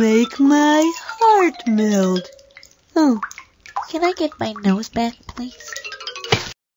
make my heart melt. Oh, can I get my nose back, please?